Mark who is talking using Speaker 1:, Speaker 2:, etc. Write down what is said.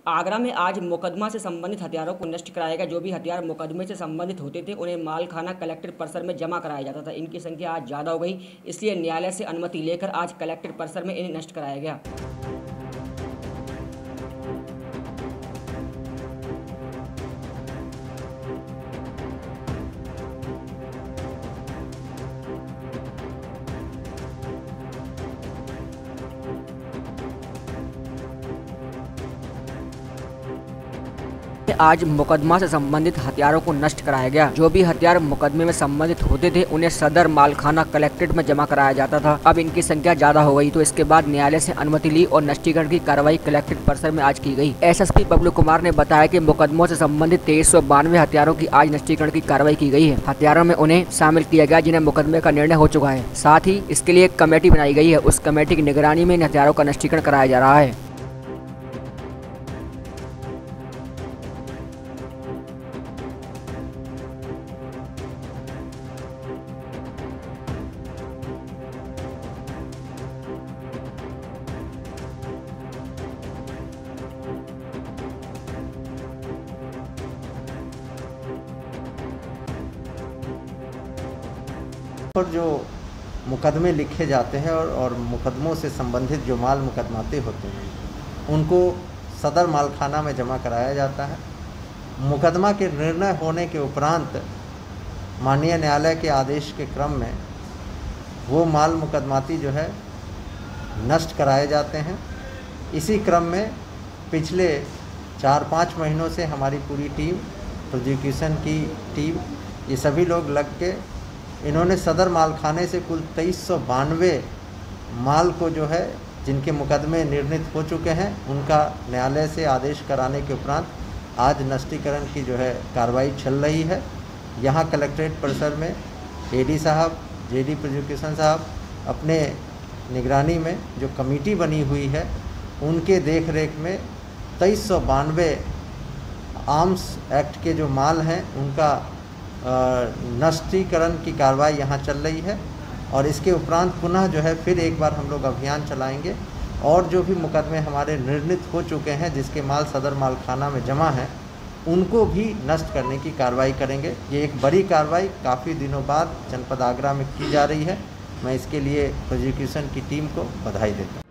Speaker 1: आगरा में आज मुकदमा से संबंधित हथियारों को नष्ट कराया गया। जो भी हथियार मुकदमे से संबंधित होते थे उन्हें मालखाना कलेक्ट्रेट परिसर में जमा कराया जाता था। इनकी संख्या आज ज़्यादा हो गई, इसलिए न्यायालय से अनुमति लेकर आज कलेक्ट्रेट परिसर में इन्हें नष्ट कराया गया। आज मुकदमा से संबंधित हथियारों को नष्ट कराया गया। जो भी हथियार मुकदमे में संबंधित होते थे उन्हें सदर मालखाना कलेक्ट्रेट में जमा कराया जाता था। अब इनकी संख्या ज्यादा हो गई, तो इसके बाद न्यायालय से अनुमति ली और नष्टीकरण की कार्रवाई कलेक्ट्रेट परिसर में आज की गई। एसएसपी बबलू कुमार ने बताया कि मुकदमों से संबंधित 2392 हथियारों की आज नष्टीकरण की कार्रवाई की गई है। हथियारों में उन्हें शामिल किया गया जिन्हें मुकदमे का निर्णय हो चुका है। साथ ही इसके लिए एक कमेटी बनाई गई है। उस कमेटी की निगरानी में इन हथियारों का नष्टीकरण कराया जा रहा है।
Speaker 2: पर जो मुकदमे लिखे जाते हैं और मुकदमों से संबंधित जो माल मुकदमाते होते हैं उनको सदर मालखाना में जमा कराया जाता है। मुकदमा के निर्णय होने के उपरांत माननीय न्यायालय के आदेश के क्रम में वो माल मुकदमाती जो है नष्ट कराए जाते हैं। इसी क्रम में पिछले 4-5 महीनों से हमारी पूरी टीम, प्रोसिक्यूशन की टीम, ये सभी लोग लग के इन्होंने सदर मालखाने से कुल 2392 माल को जो है जिनके मुकदमे निर्णित हो चुके हैं उनका न्यायालय से आदेश कराने के उपरांत आज नष्टीकरण की जो है कार्रवाई चल रही है। यहाँ कलेक्ट्रेट परिसर में एडी साहब, जेडी प्रोसिक्यूशन साहब अपने निगरानी में जो कमेटी बनी हुई है उनके देख रेख में 2392 आर्म्स एक्ट के जो माल हैं उनका नष्टीकरण की कार्रवाई यहाँ चल रही है। और इसके उपरांत पुनः जो है फिर एक बार हम लोग अभियान चलाएंगे और जो भी मुकदमे हमारे निर्णित हो चुके हैं जिसके माल सदर मालखाना में जमा हैं उनको भी नष्ट करने की कार्रवाई करेंगे। ये एक बड़ी कार्रवाई काफ़ी दिनों बाद जनपद आगरा में की जा रही है। मैं इसके लिए प्रोसिक्यूशन की टीम को बधाई देता हूँ।